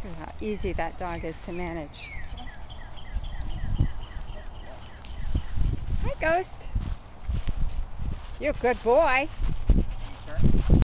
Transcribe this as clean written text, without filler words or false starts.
Look at how easy that dog is to manage. Hi, Ghost. You're a good boy.